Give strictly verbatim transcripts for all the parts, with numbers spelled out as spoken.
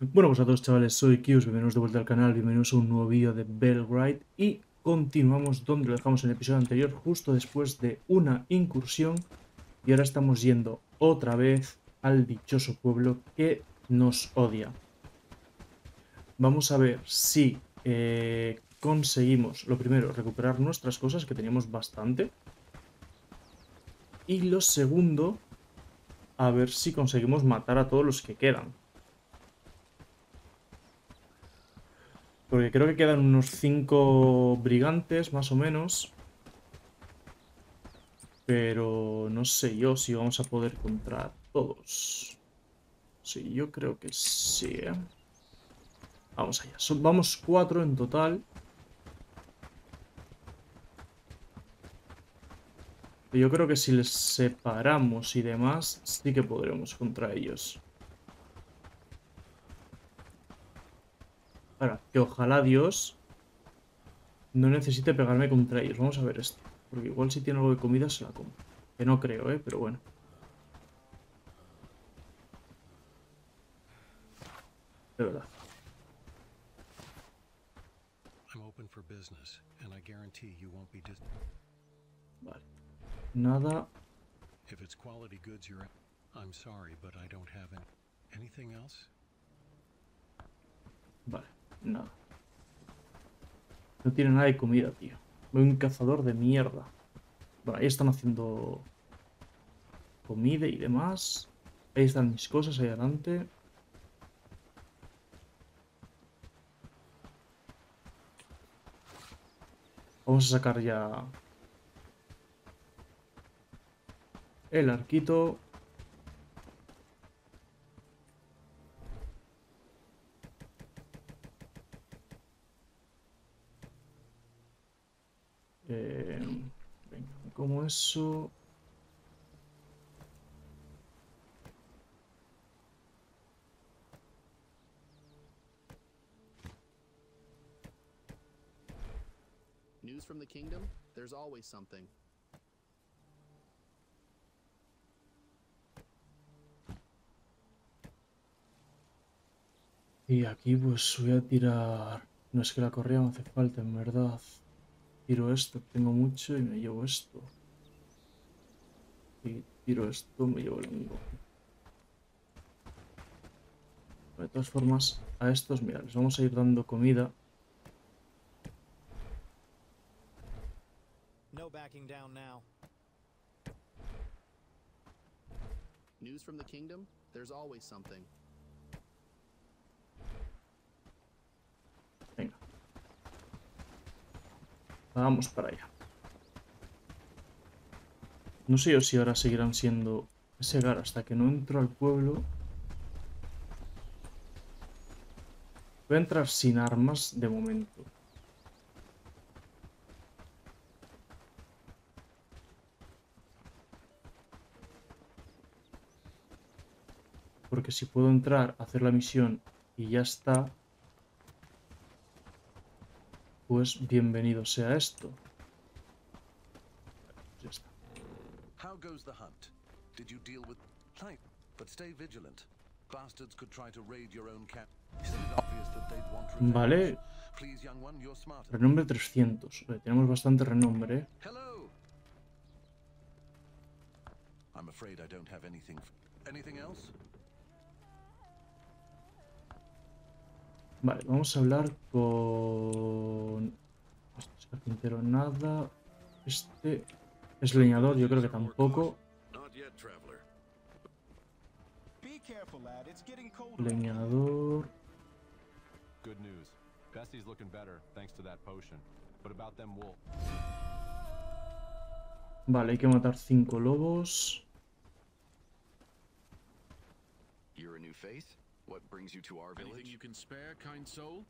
Bueno, pues a todos chavales, soy Kius, bienvenidos de vuelta al canal, bienvenidos a un nuevo vídeo de Belgrade y continuamos donde lo dejamos en el episodio anterior, justo después de una incursión, y ahora estamos yendo otra vez al dichoso pueblo que nos odia. Vamos a ver si eh, conseguimos, lo primero, recuperar nuestras cosas, que teníamos bastante, y lo segundo, a ver si conseguimos matar a todos los que quedan. Porque creo que quedan unos cinco brigantes, más o menos. Pero no sé yo si vamos a poder contra todos. Sí, yo creo que sí, ¿eh? Vamos allá. Son, vamos cuatro en total. Yo creo que si les separamos y demás, sí que podremos contra ellos. Ahora, que ojalá Dios no necesite pegarme contra ellos. Vamos a ver esto. Porque igual si tiene algo de comida se la como. Que no creo, ¿eh? Pero bueno. De verdad. Vale. Nada. Vale. Nada. No tiene nada de comida, tío. Veo un cazador de mierda. Bueno, ahí están haciendo comida y demás. Ahí están mis cosas, ahí adelante. Vamos a sacar ya el arquito. Eh, venga, me como eso. News from the kingdom? There's always something. Y aquí pues voy a tirar... No es que la correa me hace falta, en verdad. Tiro esto, tengo mucho y me llevo esto. Y tiro esto, me llevo el hongo. De todas formas, a estos, mira, les vamos a ir dando comida. No backing down now. News from the kingdom? There's always something. Venga. Vamos para allá. No sé yo si ahora seguirán siendo ese gar hasta que no entro al pueblo. Voy a entrar sin armas de momento. Porque si puedo entrar, hacer la misión y ya está, pues bienvenido sea esto. Pues ya está. How goes the hunt? Did you deal with type? But stay vigilant. Bastards could try to raid your own camp. Isn't it obvious that they'd want revenge? Vale. Please, young one, you're smarter. Renombre trescientos. Vale, tenemos bastante renombre, ¿eh? Hello. I'm afraid I don't have anything. Anything else? Vale, vamos a hablar con... Este es carpintero, nada. Este es leñador, yo creo que tampoco. Leñador. Good news. Bessie's looking better thanks to that potion. But about them wolves. Vale, hay que matar cinco lobos. You're a new face? What brings you to our village? Anything you can spare, kind soul?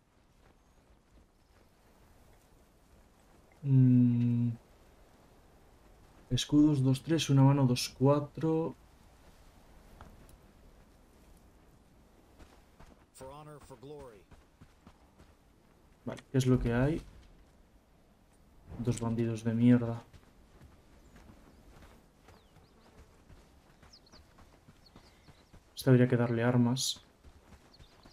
Mm. Escudos dos tres, una mano dos cuatro. For honor, for glory. Vale, ¿qué es lo que hay? Dos bandidos de mierda. Este habría que darle armas.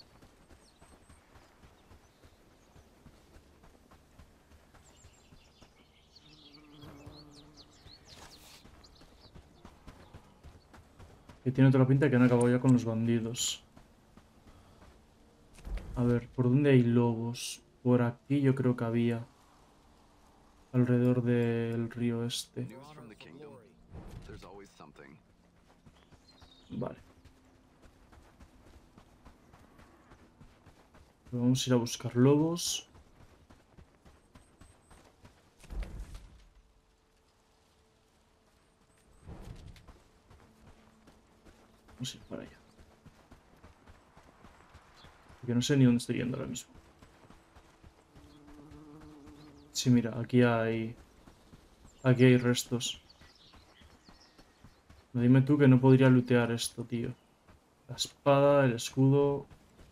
Que tiene toda la pinta de que han acabado ya con los bandidos. A ver, ¿por dónde hay lobos? Por aquí yo creo que había. Alrededor del río este. News from the kingdom. There's always something. Vale. Vamos a ir a buscar lobos. Vamos a ir para allá. Porque no sé ni dónde estoy yendo ahora mismo. Sí, mira, aquí hay... Aquí hay restos. Dime tú que no podría lootear esto, tío. La espada, el escudo...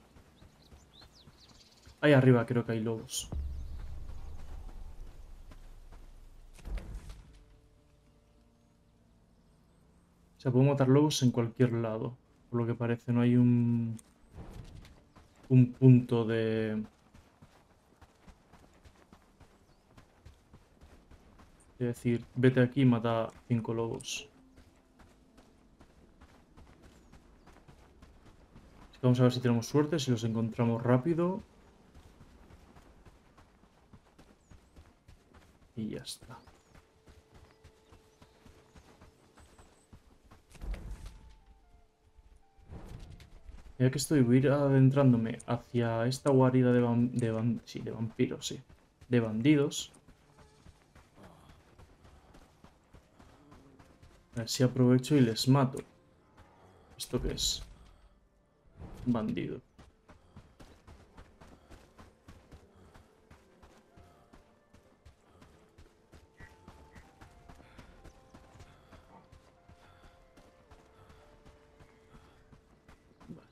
Ahí arriba creo que hay lobos. O sea, puedo matar lobos en cualquier lado. Por lo que parece, no hay un... Un punto de... Es decir, vete aquí y mata cinco lobos. Así que vamos a ver si tenemos suerte, si los encontramos rápido. Y ya está. Ya que estoy, voy a ir adentrándome hacia esta guarida de, van, de, van, sí, de vampiros, sí. De bandidos. A ver si aprovecho y les mato. ¿Esto qué es? Un bandido. Vale.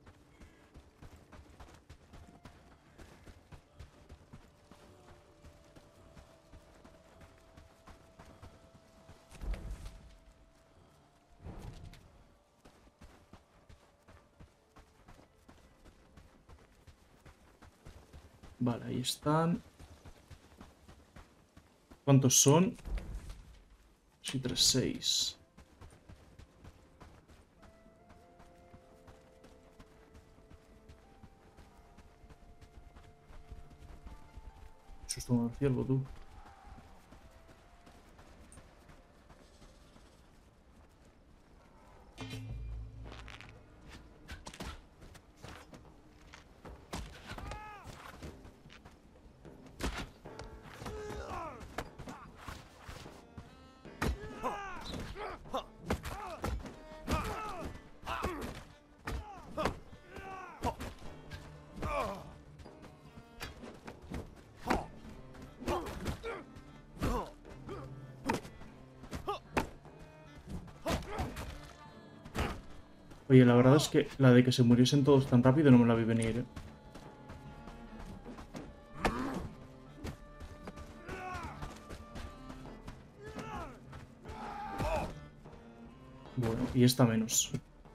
Vale, ahí están. ¿Cuántos son? Sí, tres, seis. Susto con el ciervo, tú. Oye, la verdad es que la de que se muriesen todos tan rápido no me la vi venir, ¿eh? Bueno, y esta menos.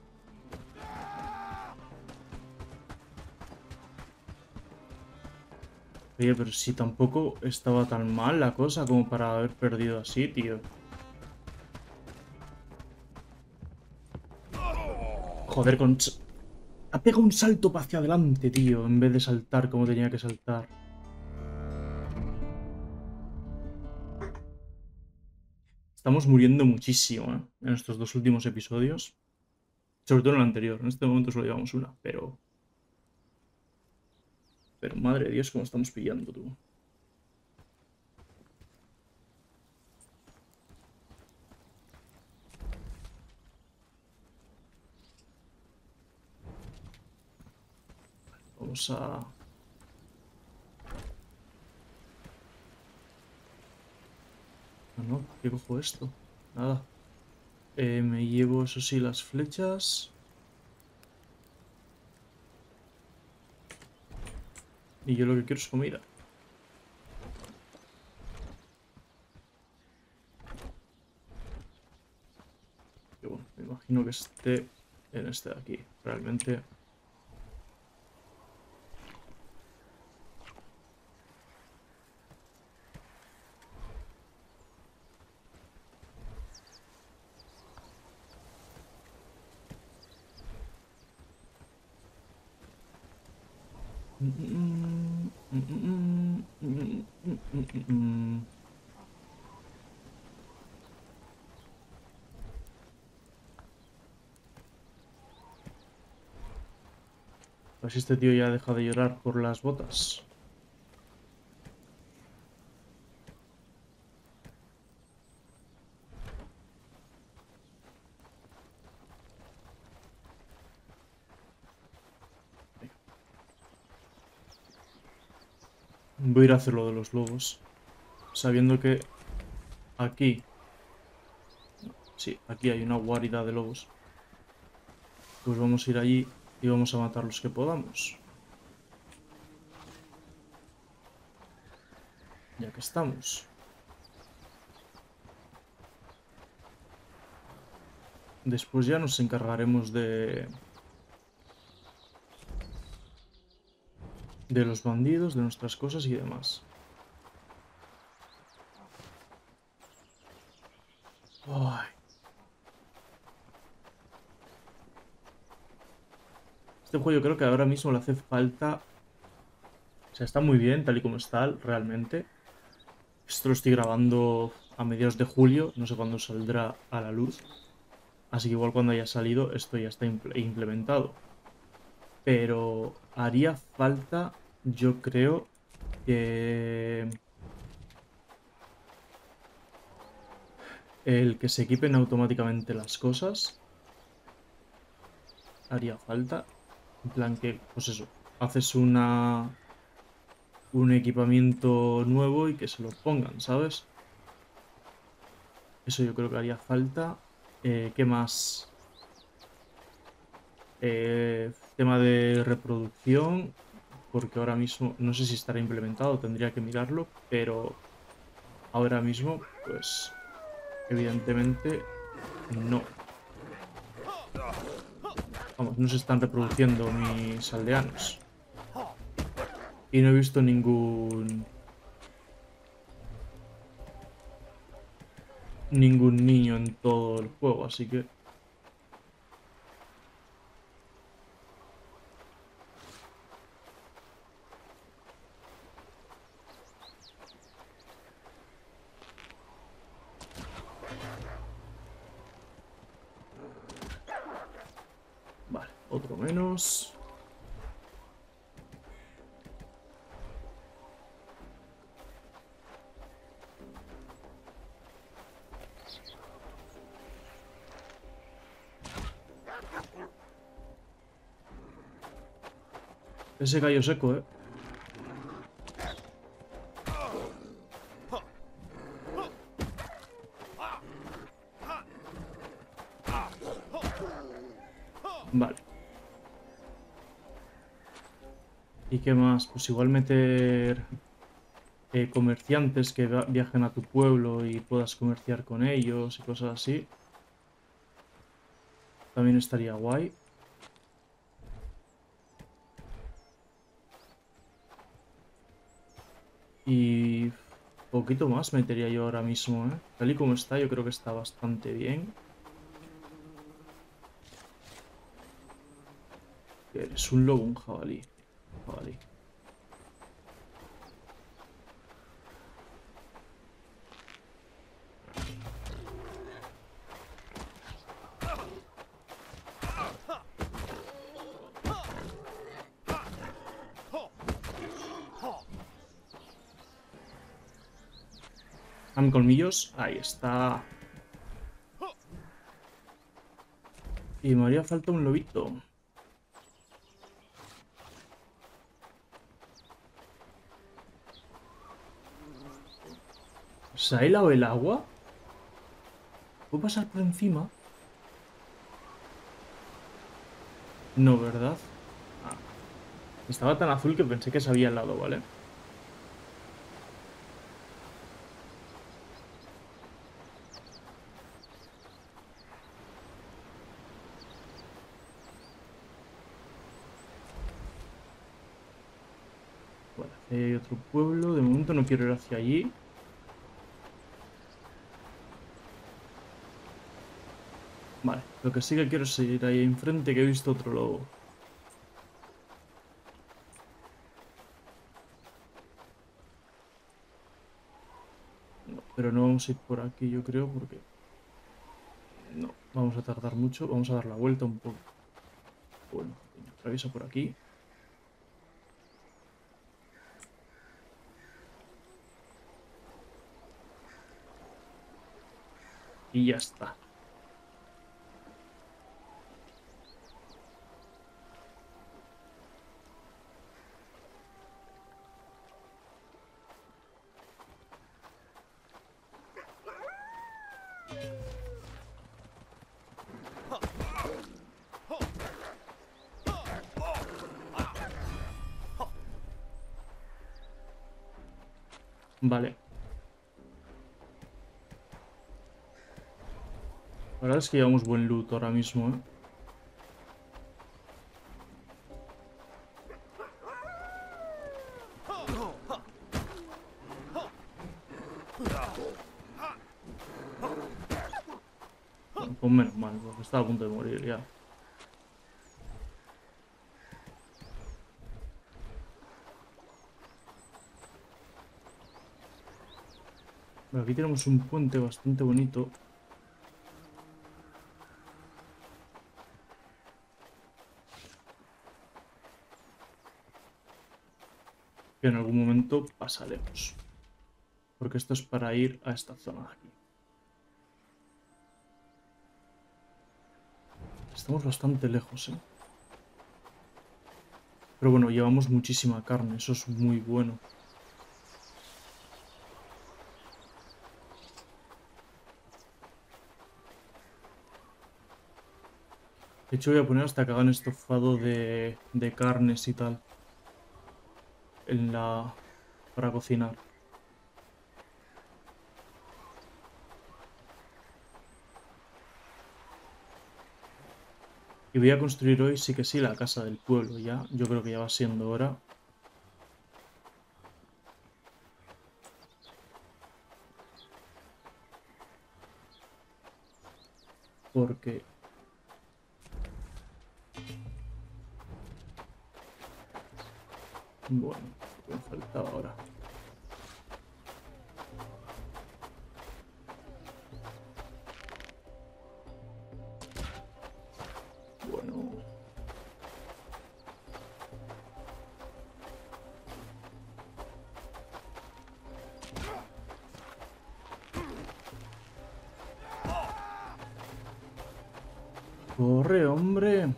Oye, pero si tampoco estaba tan mal la cosa como para haber perdido así, tío. Joder, con... Ha pegado un salto hacia adelante, tío, en vez de saltar como tenía que saltar. Estamos muriendo muchísimo, ¿eh? En estos dos últimos episodios. Sobre todo en el anterior. En este momento solo llevamos una, pero... Pero madre de Dios, cómo estamos pillando, tú. Vamos a... Ah, no, ¿qué cojo esto? Nada. Eh, me llevo, eso sí, las flechas. Y yo lo que quiero es comida. Y bueno, me imagino que esté en este de aquí. Realmente... Mm, mm, mm, mm, mm, mm, mm, mm. A ver si este tío ya deja de llorar por las botas. Voy a ir a hacer lo de los lobos. Sabiendo que aquí... Sí, aquí hay una guarida de lobos. Pues vamos a ir allí y vamos a matar los que podamos. Ya que estamos. Después ya nos encargaremos de... de los bandidos, de nuestras cosas y demás. Ay. Este juego yo creo que ahora mismo le hace falta... O sea, está muy bien tal y como está realmente. Esto lo estoy grabando a mediados de julio, no sé cuándo saldrá a la luz. Así que igual cuando haya salido esto ya está impl- implementado. Pero haría falta, yo creo, que... el que se equipen automáticamente las cosas. Haría falta. En plan que, pues eso, haces una... un equipamiento nuevo y que se lo pongan, ¿sabes? Eso yo creo que haría falta. Eh, ¿qué más? Eh, tema de reproducción, porque ahora mismo no sé si estará implementado, tendría que mirarlo, pero ahora mismo, pues, evidentemente no. Vamos, no se están reproduciendo mis aldeanos. Y no he visto ningún... ningún niño en todo el juego, así que... Vale, otro menos. Ese gallo seco, eh. Vale. ¿Y qué más? Pues igual meter eh, comerciantes que va- viajen a tu pueblo y puedas comerciar con ellos y cosas así. También estaría guay. Y poquito más metería yo ahora mismo, ¿eh? Tal y como está, yo creo que está bastante bien. ¿Es un lobo o un jabalí? Jabalí. Dame colmillos. Ahí está. Y me haría falta un lobito. ¿Se ha helado el agua? ¿Puedo pasar por encima? No, ¿verdad? Ah. Estaba tan azul que pensé que se había helado, ¿vale? Vale, ahí hay otro pueblo. De momento no quiero ir hacia allí. Vale, lo que sí que quiero es ir ahí enfrente, que he visto otro lobo. pero no vamos a ir por aquí, yo creo, porque no, vamos a tardar mucho. Vamos a dar la vuelta un poco. Bueno, atraviesa por aquí. Y ya está. Vale. La verdad es que llevamos buen loot ahora mismo, ¿eh? Bueno, pues menos mal, porque estaba a punto de morir ya. Bueno, aquí tenemos un puente bastante bonito. Que en algún momento pasaremos. Porque esto es para ir a esta zona de aquí. Estamos bastante lejos, ¿eh? Pero bueno, llevamos muchísima carne, eso es muy bueno. De hecho, voy a poner hasta que hagan estofado de, de carnes y tal. En la... para cocinar. Y voy a construir hoy, sí que sí, la casa del pueblo ya. Yo creo que ya va siendo hora. Porque... bueno, me faltaba ahora. Bueno... ¡corre, hombre!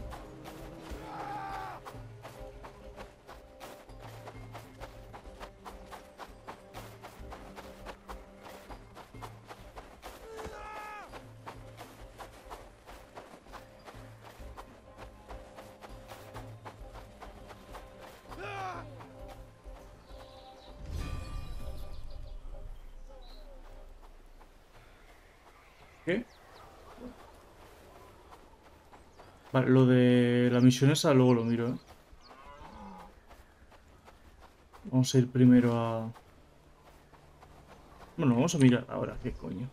¿Qué? Vale, lo de la misión esa luego lo miro, ¿eh? Vamos a ir primero a... bueno, vamos a mirar ahora, ¿qué coño?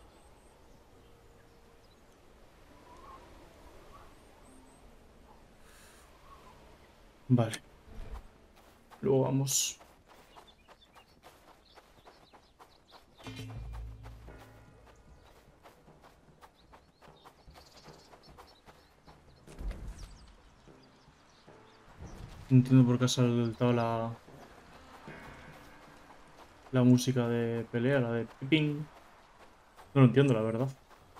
Vale. Luego vamos... no entiendo por qué ha saltado la... la música de pelea, la de ping. No lo entiendo, la verdad.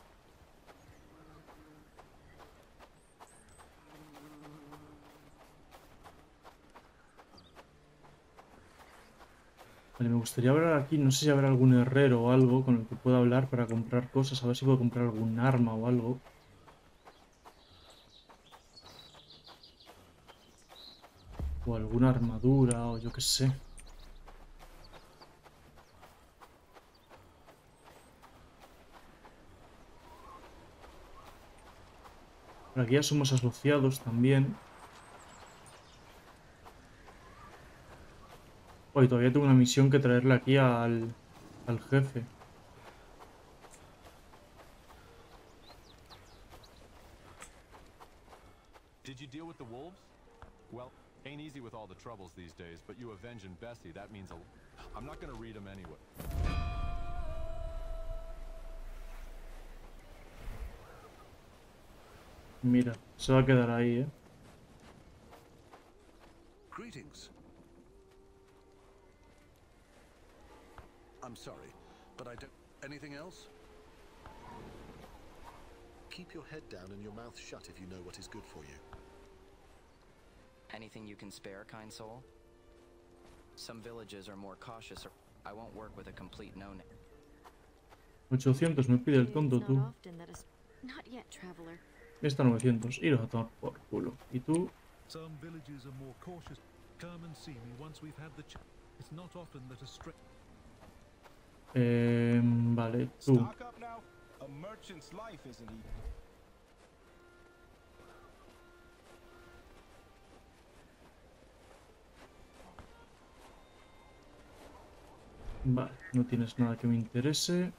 Vale, me gustaría hablar aquí, no sé si habrá algún herrero o algo con el que pueda hablar para comprar cosas, a ver si puedo comprar algún arma o algo. O alguna armadura, o yo qué sé. Por aquí ya somos asociados también. Hoy todavía tengo una misión que traerle aquí al, al jefe. Did you deal with the wolves? Well, ain't easy with all the troubles these days, but you avenging Bessie, that means a... I'm not gonna read them anyway. Mira, se va a quedar ahí, ¿eh? Greetings. I'm sorry, but I don't... Anything else? Keep your head down and your mouth shut if you know what is good for you. Anything you can spare, kind soul? Some villages are more cautious, or I won't work with a complete no-name. ochocientos me pide el tonto, tú. Not yet, traveler. Esta novecientos. Iros a tomar por culo. ¿Y tú? Some villages are more cautious. Come and see me once we've had the ch It's not often that a stray... Eh, vale, tú. Stock up now. A merchant's life isn't even. Vale, no tienes nada que me interese.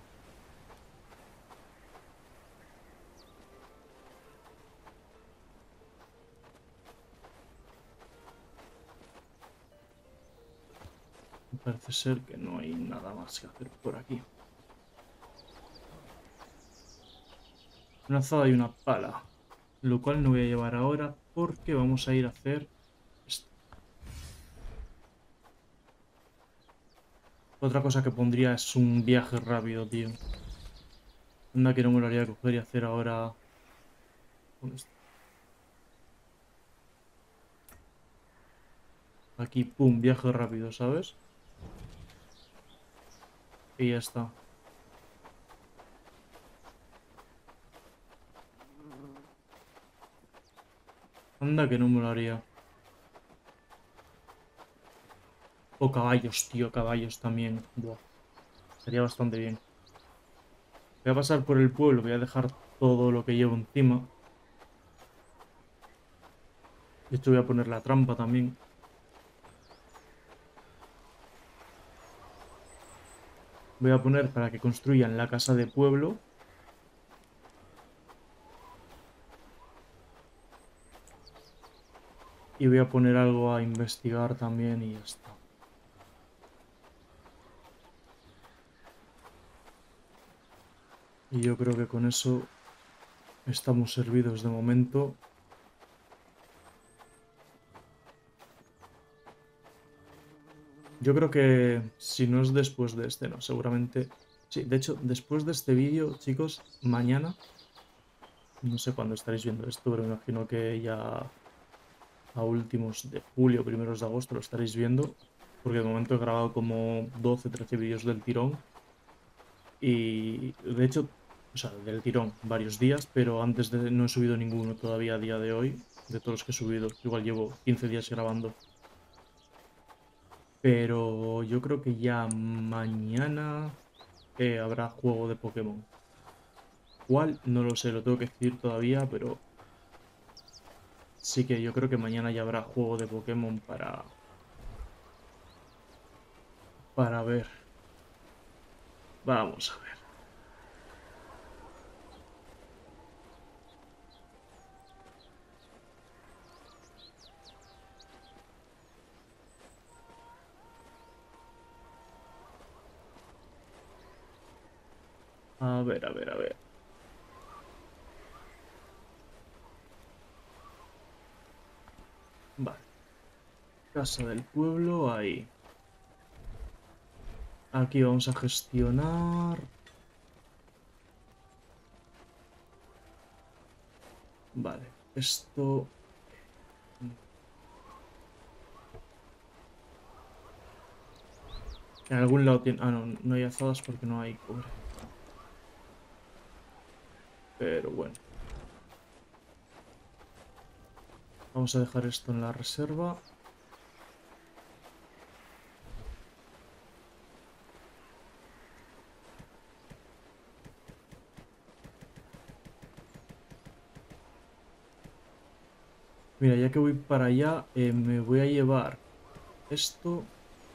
Parece ser que no hay nada más que hacer por aquí. Una azada y una pala, lo cual no voy a llevar ahora porque vamos a ir a hacer esto. Otra cosa que pondría es un viaje rápido, tío. Anda que no me lo haría coger y hacer ahora con esto. Aquí, pum, viaje rápido, ¿sabes? Y ya está. Anda que no me lo haría. O caballos, tío, caballos también. Buah. Estaría bastante bien. Voy a pasar por el pueblo, voy a dejar todo lo que llevo encima. De hecho voy a poner la trampa también. Voy a poner para que construyan la casa de pueblo. Y voy a poner algo a investigar también y ya está. Y yo creo que con eso estamos servidos de momento. Yo creo que si no es después de este, no, seguramente... Sí, de hecho, después de este vídeo, chicos, mañana... No sé cuándo estaréis viendo esto, pero me imagino que ya a últimos de julio, primeros de agosto lo estaréis viendo. Porque de momento he grabado como doce, trece vídeos del tirón. Y de hecho, o sea, del tirón, varios días, pero antes de no he subido ninguno todavía a día de hoy. De todos los que he subido, igual llevo quince días grabando. Pero yo creo que ya mañana eh, habrá juego de Pokémon. ¿Cuál? No lo sé, lo tengo que decir todavía, pero sí que yo creo que mañana ya habrá juego de Pokémon para... Para ver. Vamos a ver. A ver, a ver, a ver. Vale. Casa del pueblo, ahí. Aquí vamos a gestionar. Vale, esto... En algún lado tiene... Ah, no, no hay azadas porque no hay cobre. Pero bueno. Vamos a dejar esto en la reserva. Mira, ya que voy para allá, eh, me voy a llevar esto.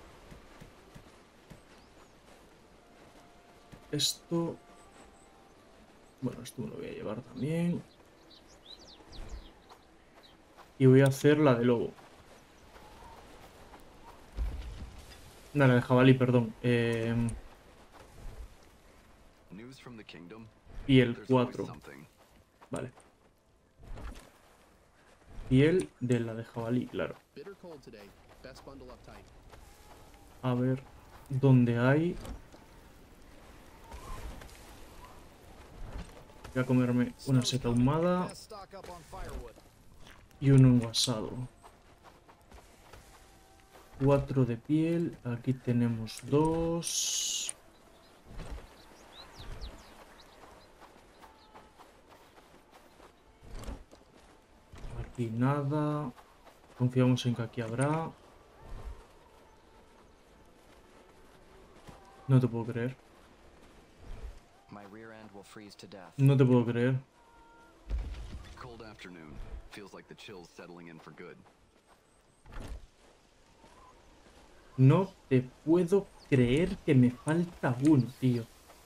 Esto... Bueno, esto me lo voy a llevar también. Y voy a hacer la de lobo. No, la de jabalí, perdón. Eh... Y el cuatro. Vale. Piel de la de jabalí, claro. Bitter cold today. Best bundle up tight. A ver dónde hay. Voy a comerme una seta ahumada Best stock up on firewood. y un enguasado. Cuatro de piel. Aquí tenemos dos. Aquí nada. Confiamos en que aquí habrá. No te puedo creer. My rear end will freeze to death. No te puedo creer. Cold afternoon. Feels like the chill's settling in for good. No te puedo creer que me falta uno, tío.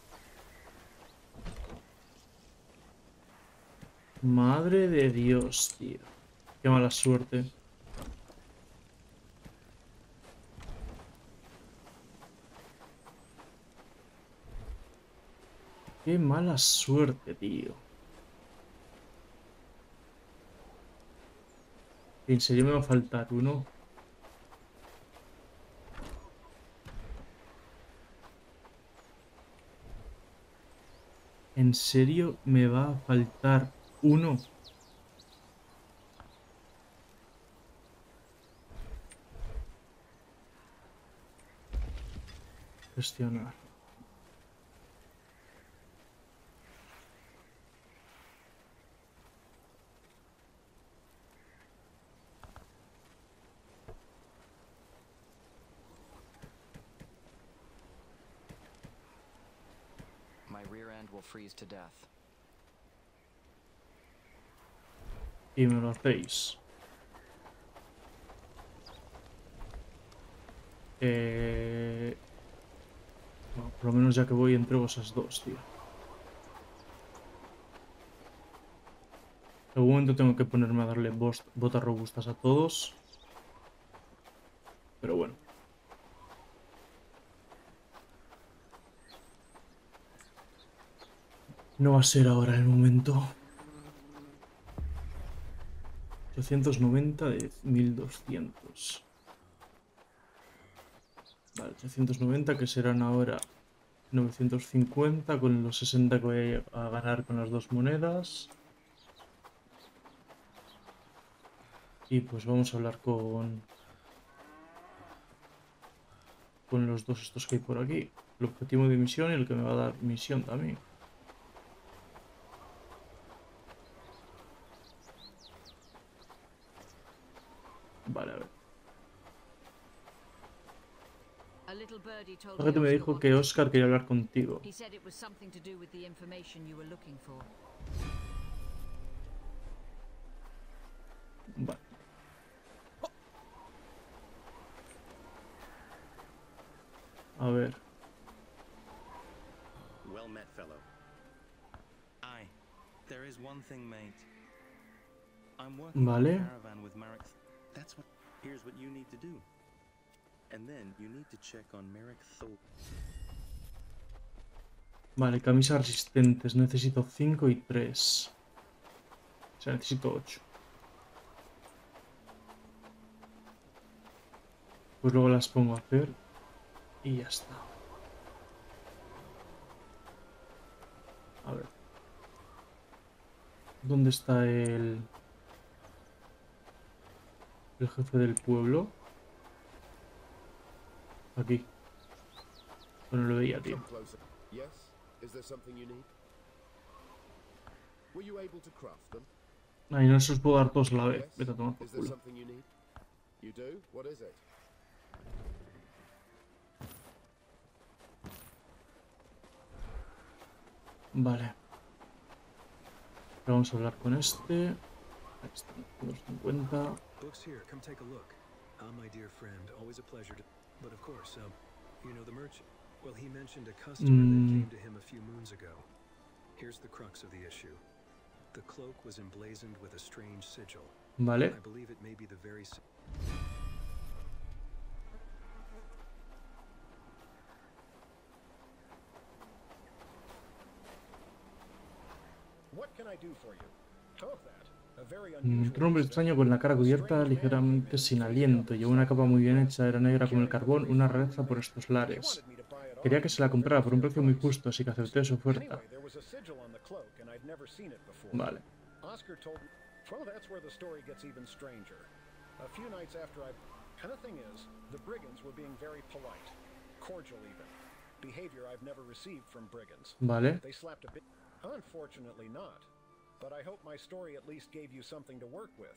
Madre de Dios, tío. Qué mala suerte. Qué mala suerte, tío. ¿En serio me va a faltar uno? ¿En serio me va a faltar uno? Gestionar. My rear end will freeze to death. Y me lo hacéis. Eh... Bueno, por lo menos ya que voy entrego esas dos, tío. En algún momento tengo que ponerme a darle bost- botas robustas a todos. Pero bueno. No va a ser ahora el momento. ochocientos noventa de mil doscientos. Vale, ochocientos noventa que serán ahora novecientos cincuenta con los sesenta que voy a ganar con las dos monedas. Y pues vamos a hablar con... con los dos estos que hay por aquí. El objetivo de misión y el que me va a dar misión también. Vale, a ver. La gente me dijo que Oscar quería hablar contigo. Vale. A ver. Well met, fellow. Aye, there is one thing, mate. I'm working on Vale. a caravan with Marek. That's what. Here's what you need to do. And then you need to check on Marek Thor. Vale, camisas resistentes. Necesito cinco y tres. O sea, necesito ocho. Pues luego las pongo a hacer. Y ya está. A ver. ¿Dónde está el... el jefe del pueblo? Aquí. Bueno, lo veía, tío. Come closer. Yes? Is there something you need? Were you able to craft them? Ay, no se os puedo dar todos a la vez. Yes? Vete a tomar por Is there culo. something you need? You do? What is it? Vale. Vamos a hablar con este. Ahí está, doscientos cincuenta. Books here, come take a look. Ah, my dear friend, always a pleasure to... But of course, um, you know the merchant. Well, he mentioned a customer Mm. that came to him a few moons ago. Here's the crux of the issue. The cloak was emblazoned with a strange sigil. Vale. I believe it may be the very... s- What can I do for you? Oh, that. Un hombre extraño con la cara cubierta, ligeramente sin aliento. Llevaba una capa muy bien hecha, era negra como el carbón, una rareza por estos lares. Quería que se la comprara por un precio muy justo, así que acepté su oferta. Vale. Oscar told me, well, that's where the story gets even stranger. A few nights after I... And the thing is, the brigands were being very polite. Cordial even. Behavior I've never received from brigands. Vale. They slapped a bit... Unfortunately not. But I hope my story at least gave you something to work with.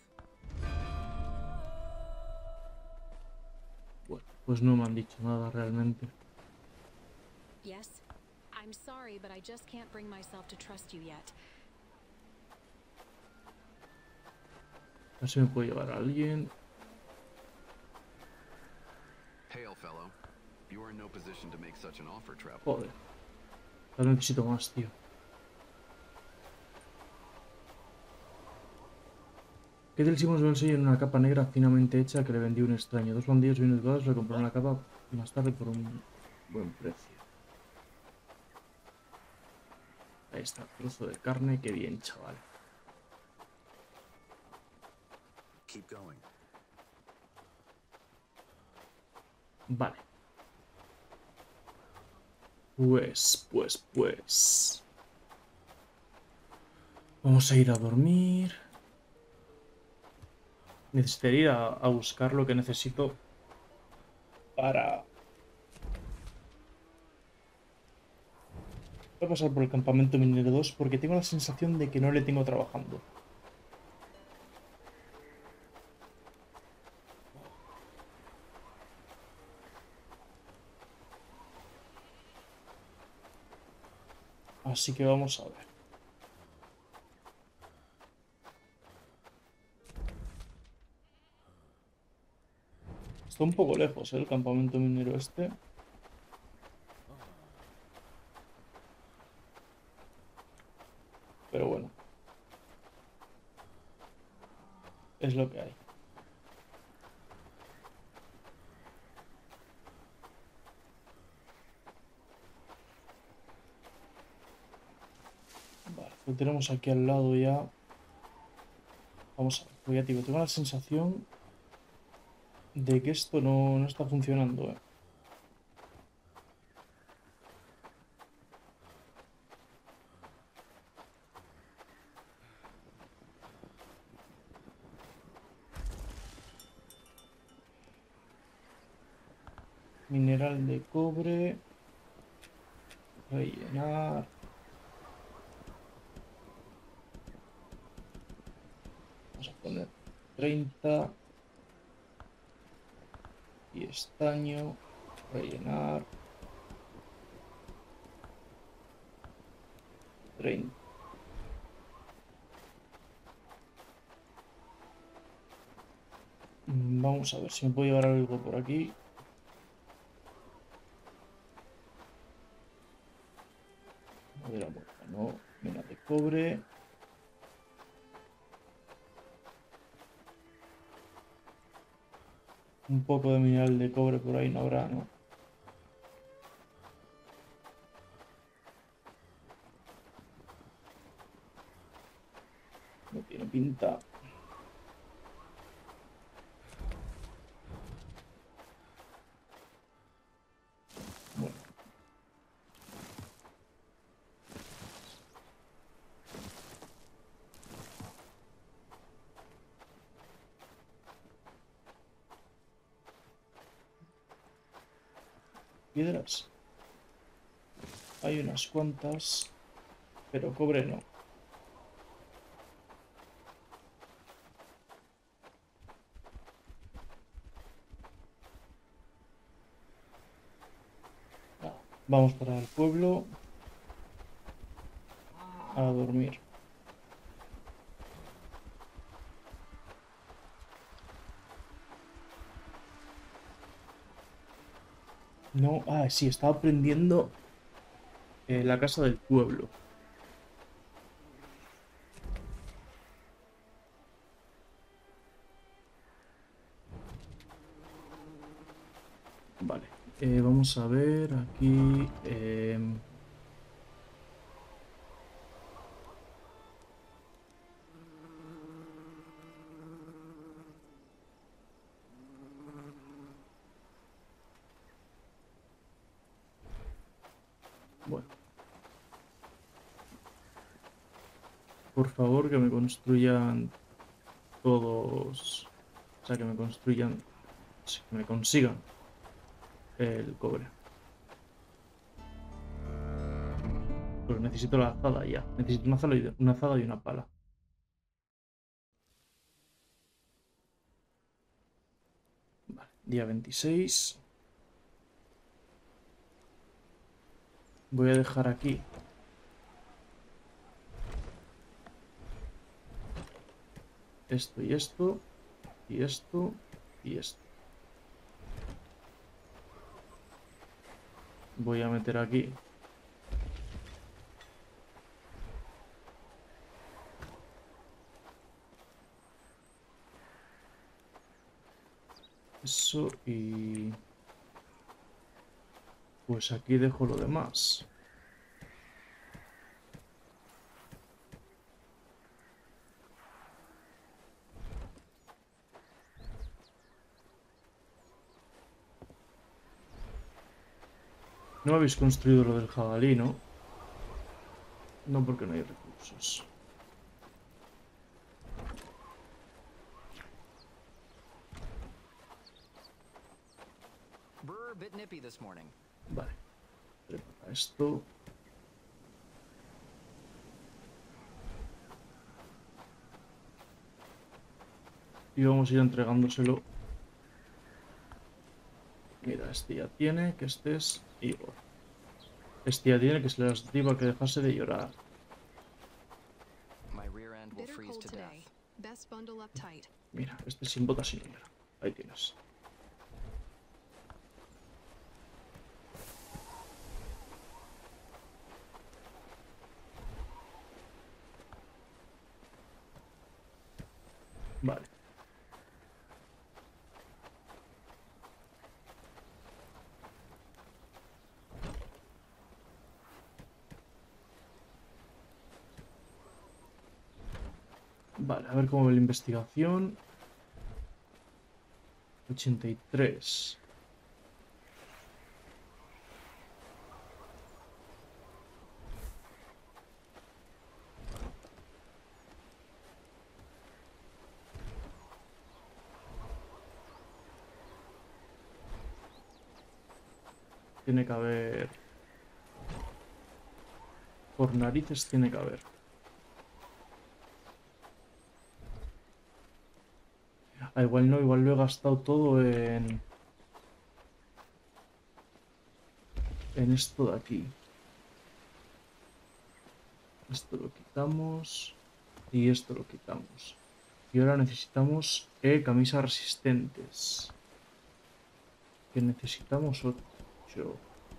Bueno, pues no me han dicho nada realmente. Yes, I'm sorry, but I just can't bring myself to trust you yet. A ver si me puedo llevar a alguien. Hail, fellow. You are in no position to make such an offer, traveler. Joder. Ahora necesito más, tío. ¿Qué tal si hicimos el sello en una capa negra finamente hecha que le vendió un extraño? Dos bandidos bien educados le compraron la capa más tarde por un buen precio. Ahí está, trozo de carne, qué bien, chaval. Keep going. Vale. Pues, pues, pues. Vamos a ir a dormir. Necesitaría ir a, a buscar lo que necesito para... Voy a pasar por el campamento minero dos porque tengo la sensación de que no le tengo trabajando. Así que vamos a ver. Está un poco lejos, ¿eh? El campamento minero este. Pero bueno. Es lo que hay. Vale, lo tenemos aquí al lado ya. Vamos a ver, pues ya te digo, tengo la sensación de que esto no, no está funcionando, ¿eh? Mineral de cobre. Rellenar. Vamos a poner treinta. Y estaño, rellenar, treinta. Vamos a ver si me puedo llevar algo por aquí. Madera muerta, no, mena de cobre. Un poco de mineral de cobre por ahí no habrá, ¿no? No tiene pinta. Bueno. Piedras. Hay unas cuantas, pero cobre no. Vamos para el pueblo a dormir. No, ah, sí, estaba aprendiendo eh, la casa del pueblo. Vale, eh, vamos a ver aquí. Eh... Por favor, que me construyan todos... O sea, que me construyan... Sí, que me consigan el cobre. Pero necesito la azada ya. Necesito una azada y una, azada y una pala. Vale, día veintiséis. Voy a dejar aquí esto y esto, y esto, y esto. Voy a meter aquí eso y... Pues aquí dejo lo demás. No habéis construido lo del jabalí, ¿no? No, porque no hay recursos. Brewer a bit nippy this morning. Vale. Prepara esto. Y vamos a ir entregándoselo. Mira, este ya tiene, que este es Igor. Este ya tiene, que se las diva que dejase de llorar. My rear end will Bitter freeze cold to today. death. Best bundle up tight. Mira, este sin botas y no llora. Ahí tienes. Vale. Vale, a ver cómo va la investigación. ochenta y tres. Tiene que haber... Por narices tiene que haber. Ah, igual no, igual lo he gastado todo en... En esto de aquí. Esto lo quitamos. Y esto lo quitamos. Y ahora necesitamos eh, camisas resistentes. Que necesitamos ocho.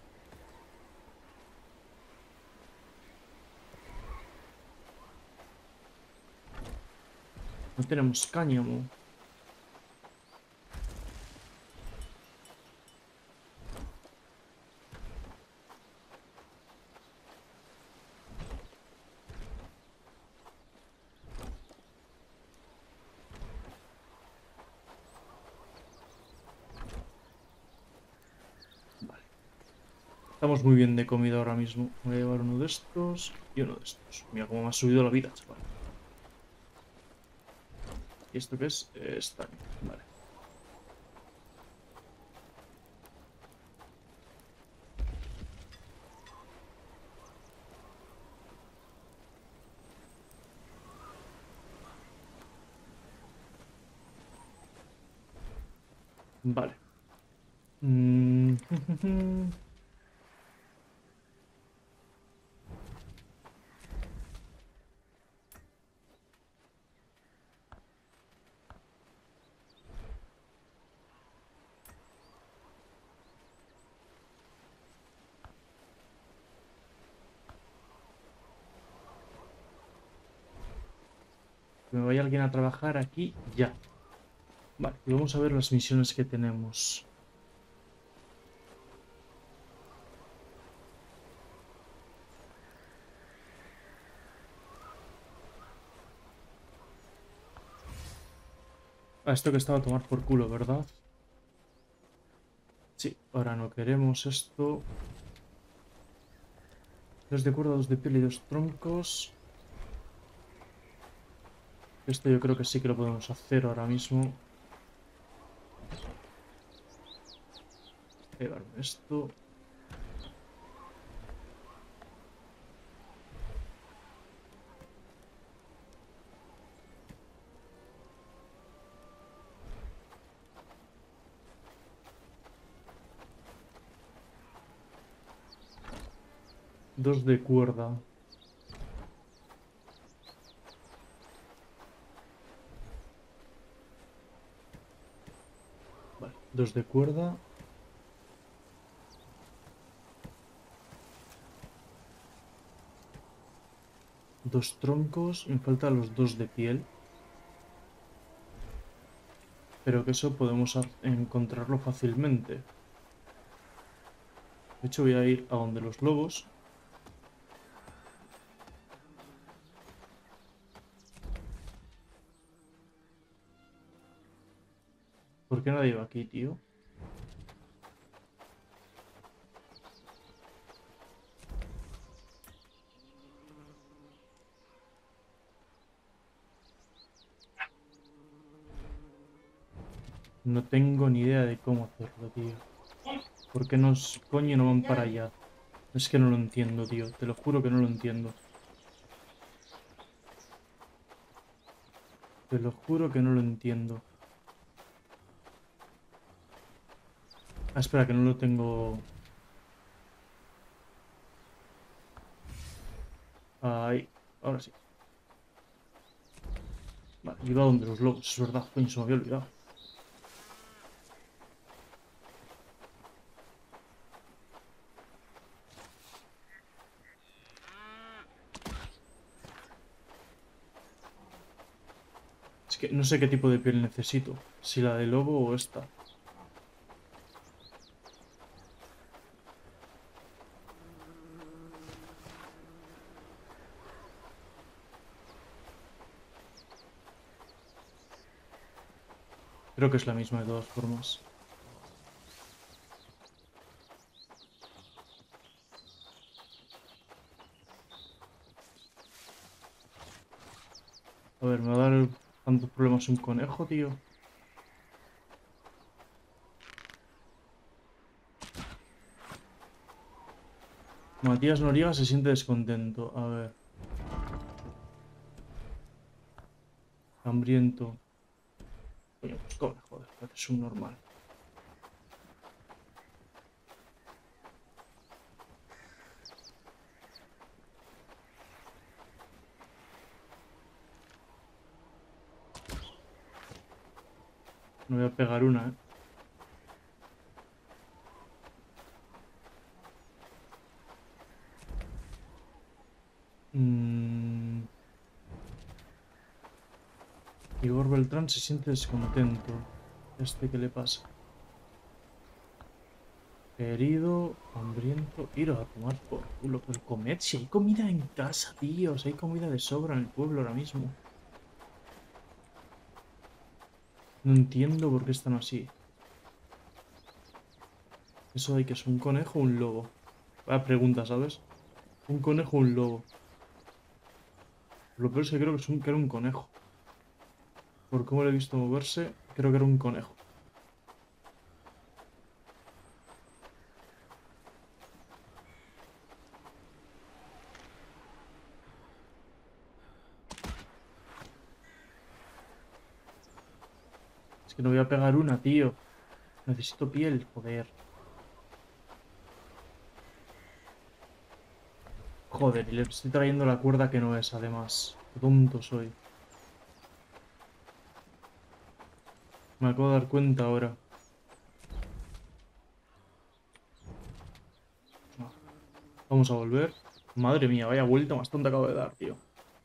No tenemos cáñamo. Estamos muy bien de comida ahora mismo. Voy a llevar uno de estos y uno de estos. Mira cómo me ha subido la vida, chaval. ¿Y esto qué es? Eh, estaño. Vale. Vale. Mm. Que me vaya alguien a trabajar aquí ya. Vale, y vamos a ver las misiones que tenemos. Ah, esto que estaba a tomar por culo, ¿verdad? Sí, ahora no queremos esto. Dos de cuerda, dos de piel y dos troncos. Esto yo creo que sí que lo podemos hacer ahora mismo. Pegarme esto. Dos de cuerda. Vale, dos de cuerda. Dos troncos. Me faltan los dos de piel. Pero que eso podemos encontrarlo fácilmente. De hecho voy a ir a donde los lobos. ¿Por qué nadie va aquí, tío? No tengo ni idea de cómo hacerlo, tío. ¿Por qué nos coño no van para allá? Es que no lo entiendo, tío. Te lo juro que no lo entiendo. Te lo juro que no lo entiendo. Ah, espera, que no lo tengo... Ahí. Ahora sí. Vale, iba donde los lobos. Es verdad, coño, se me había olvidado. Es que no sé qué tipo de piel necesito. Si la de lobo o esta. Creo que es la misma de todas formas. A ver, me va a dar tantos problemas un conejo, tío. Matías Noriega se siente descontento. A ver. Hambriento. Coño, pues come, joder, es un normal. Me voy a pegar una, eh. Mm. Igor Beltrán se siente descontento. ¿Este qué le pasa? Herido, hambriento. Iros a tomar por culo. Pero comed, si hay comida en casa, tío. Si hay comida de sobra en el pueblo ahora mismo. No entiendo por qué están así. Eso de que es un conejo o un lobo. Vaya pregunta, ¿sabes? Un conejo o un lobo. Lo peor es que creo que, es un, que era un conejo. Por cómo lo he visto moverse, creo que era un conejo. Es que no voy a pegar una, tío. Necesito piel, joder. Joder, y le estoy trayendo la cuerda que no es, además. Qué tonto soy. Me acabo de dar cuenta ahora. Vamos a volver. Madre mía, vaya vuelta más tonta acabo de dar, tío.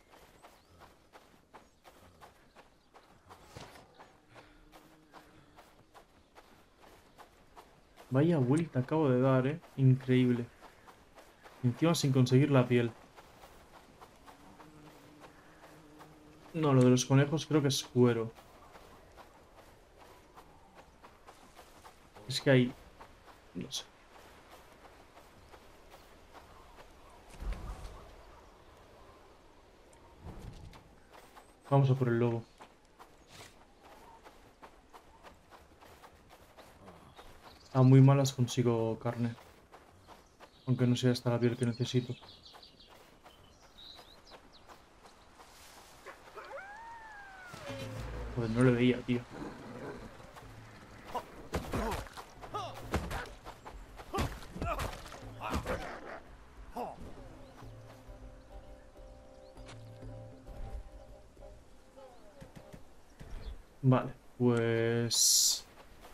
Vaya vuelta acabo de dar, eh. Increíble. Encima sin conseguir la piel. No, lo de los conejos creo que es cuero. Es que hay... No sé. Vamos a por el lobo. A muy malas consigo carne. Aunque no sea hasta la piel que necesito. Joder, no le veía, tío. Vale, pues...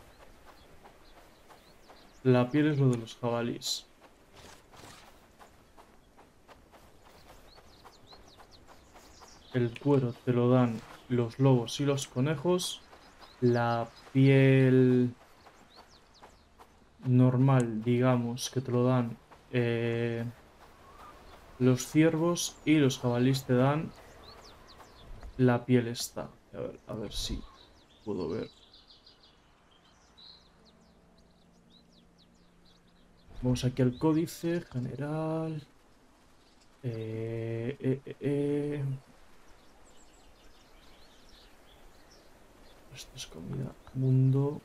La piel es lo de los jabalíes. El cuero te lo dan los lobos y los conejos. La piel normal, digamos, que te lo dan eh, los ciervos, y los jabalíes te dan la piel esta. A ver, a ver si puedo ver. Vamos aquí al códice general. Eh, eh, eh, eh. Esto es comida. Mundo.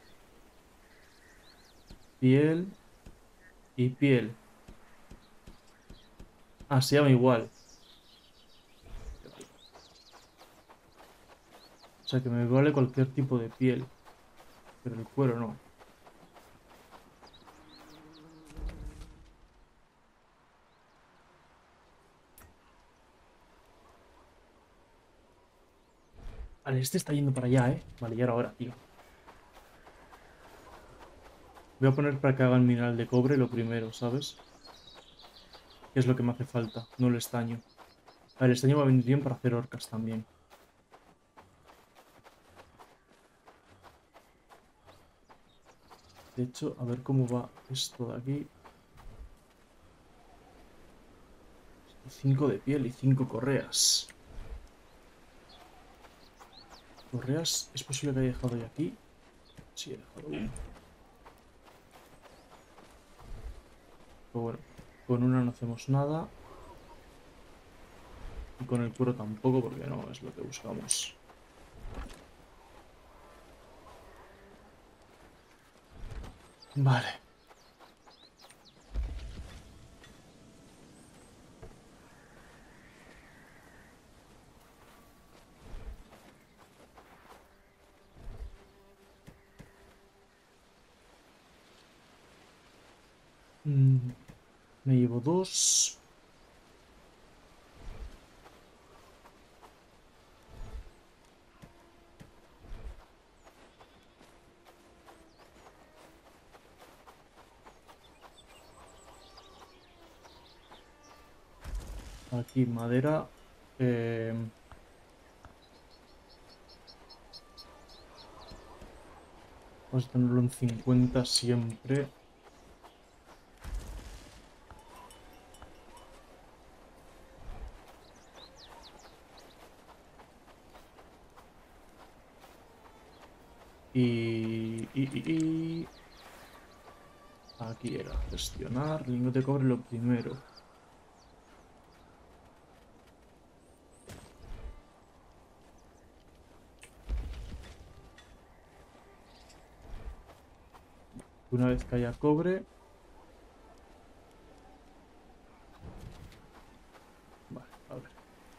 Piel. Y piel. Ah, se llama igual. O sea que me vale cualquier tipo de piel. Pero el cuero no. Vale, este está yendo para allá, ¿eh? Vale, y ahora, ahora, tío. Voy a poner para que haga el mineral de cobre lo primero, ¿sabes? Que es lo que me hace falta, no el estaño. A ver, el estaño va a venir bien para hacer orcas también. De hecho, a ver cómo va esto de aquí. cinco de piel y cinco correas. Correas, ¿es posible que haya dejado ya aquí? Sí, he dejado uno. Pero bueno, con una no hacemos nada. Y con el cuero tampoco, porque no es lo que buscamos. Vale. Mm, me llevo dos. Aquí madera. Eh... Vamos a tenerlo en cincuenta siempre. Y, y, y, y... Aquí era gestionar. Lingote de cobre lo primero. Una vez que haya cobre... Vale, a ver.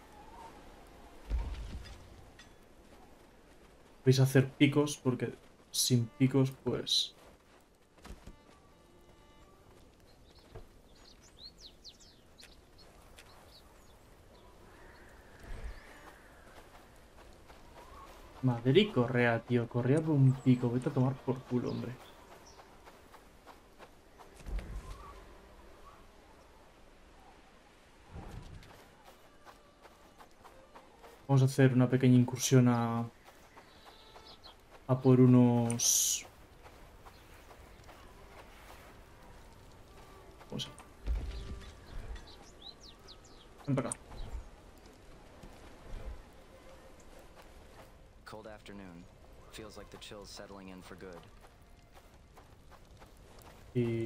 Vais a hacer picos porque sin picos pues... Madre y correa, tío. Correa por un pico. Vete a tomar por culo, hombre. Vamos a hacer una pequeña incursión a... A por unos... Vamos a... Ven para acá. Cold afternoon. Feels like the chill's settling in for good.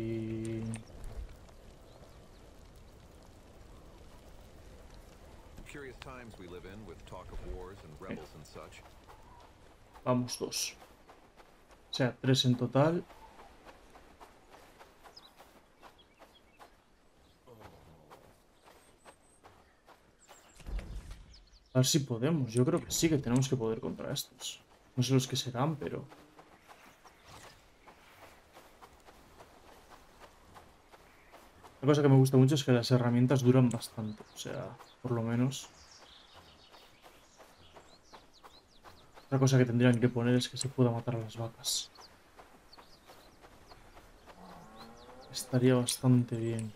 Y... Curious times we live in with talk of wars and rebels and such. Vamos, dos. O sea, tres en total. A ver si podemos. Yo creo que sí que tenemos que poder contra estos. No sé los que serán, pero... La cosa que me gusta mucho es que las herramientas duran bastante. O sea, por lo menos... Otra cosa que tendrían que poner es que se pueda matar a las vacas. Estaría bastante bien.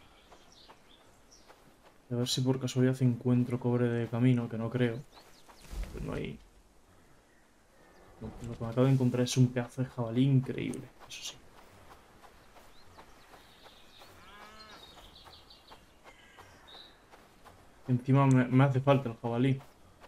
A ver si por casualidad encuentro cobre de camino, que no creo. Pero no hay... No, lo que me acabo de encontrar es un pedazo de jabalí increíble, eso sí. Encima me, me hace falta el jabalí.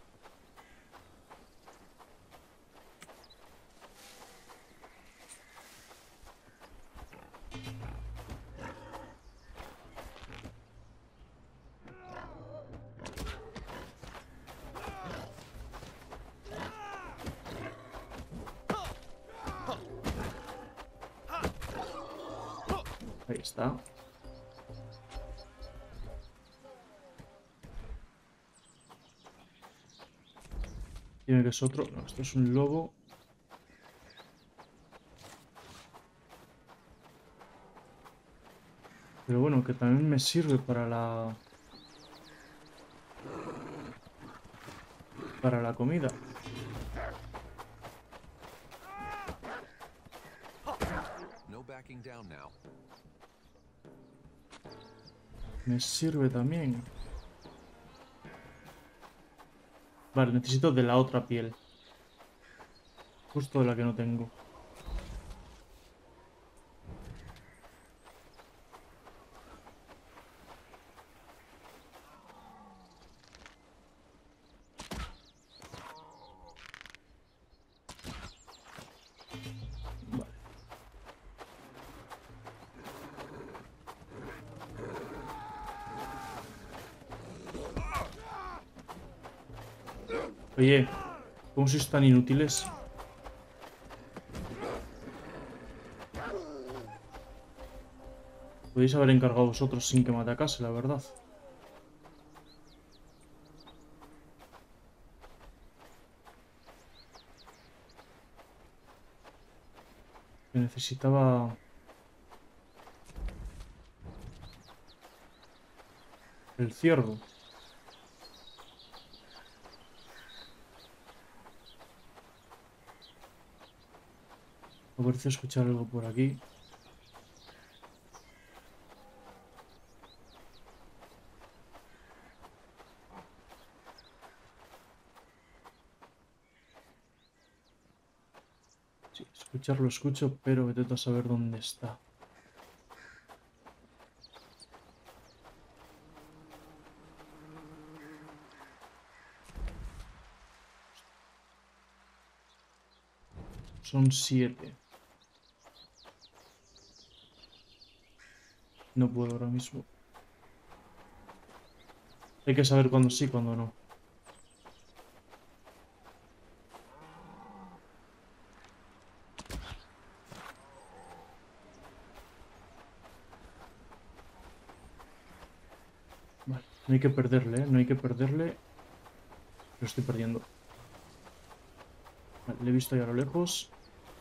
Ahí está. Tiene que ser otro. No, esto es un lobo. Pero bueno, que también me sirve para la... Para la comida. No backing down now. Me sirve también. Vale, necesito de la otra piel. Justo de la que no tengo. Vale. Oye, ¿cómo sois tan inútiles? Podéis haber encargado vosotros sin que me atacase, la verdad. Que necesitaba... El ciervo. Me parece escuchar algo por aquí. Sí, escucharlo escucho, pero intento saber dónde está. Son siete. No puedo ahora mismo. Hay que saber cuándo sí, cuándo no. Vale, no hay que perderle, ¿eh? No hay que perderle. Lo estoy perdiendo. Vale, le he visto ahí a lo lejos.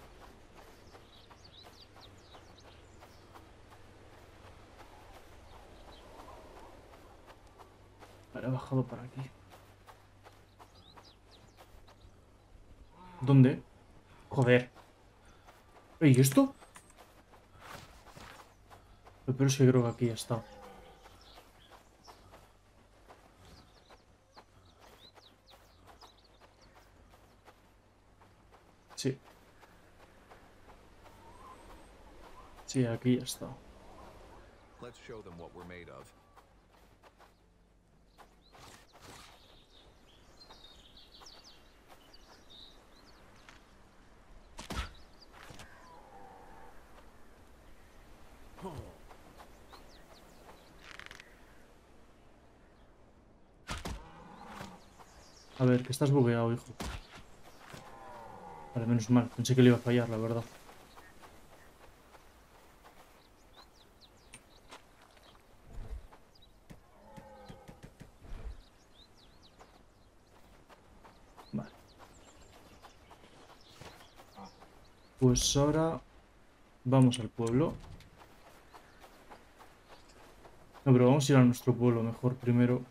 Vale, ha bajado para aquí. ¿Dónde? Joder. ¿Y esto? Pero es que creo que aquí ya está. Sí. Sí, aquí ya está. Let's show them what we're made of. A ver, que estás bugueado, hijo. Vale, menos mal. Pensé que le iba a fallar, la verdad. Vale. Pues ahora vamos al pueblo. No, pero vamos a ir a nuestro pueblo mejor primero.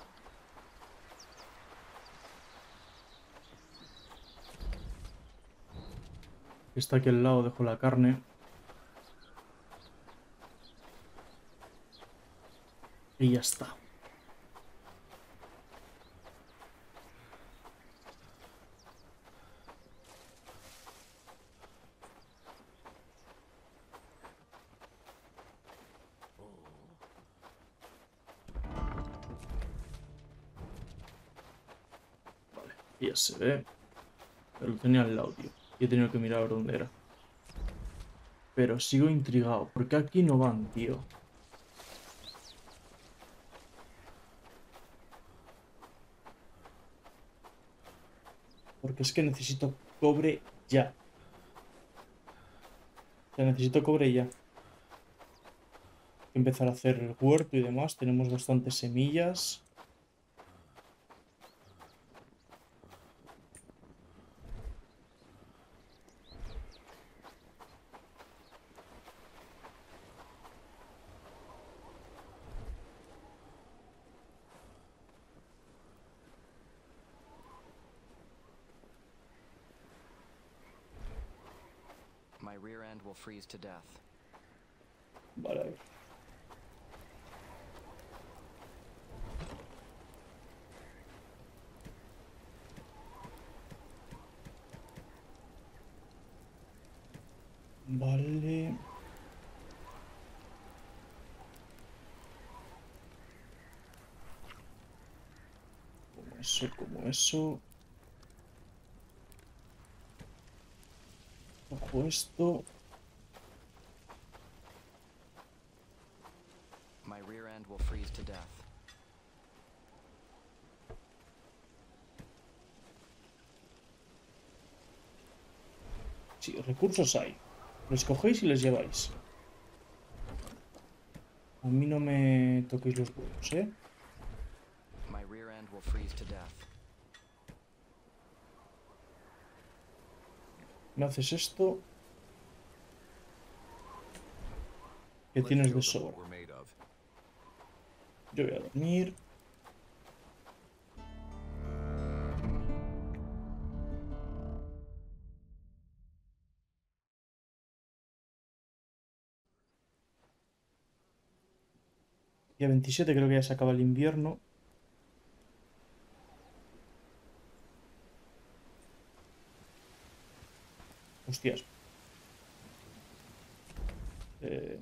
Está aquí al lado, dejo la carne. Y ya está. Vale, ya se ve. Pero lo tenía al lado, tío. Y he tenido que mirar a ver dónde era. Pero sigo intrigado. ¿Por qué aquí no van, tío? Porque es que necesito cobre ya. O sea, necesito cobre ya. Hay que empezar a hacer el huerto y demás. Tenemos bastantes semillas. My rear end will freeze to death. Vale, a ver. Vale. Como eso, como eso. Cojo esto. My rear end will freeze to death. Sí, recursos hay. Los cogéis y les lleváis. A mí no me toquéis los huevos, ¿eh? My rear end will freeze to death. Me haces esto. Que tienes de sobra. Yo voy a dormir. Día veintisiete creo que ya se acaba el invierno. Hostias. Eh...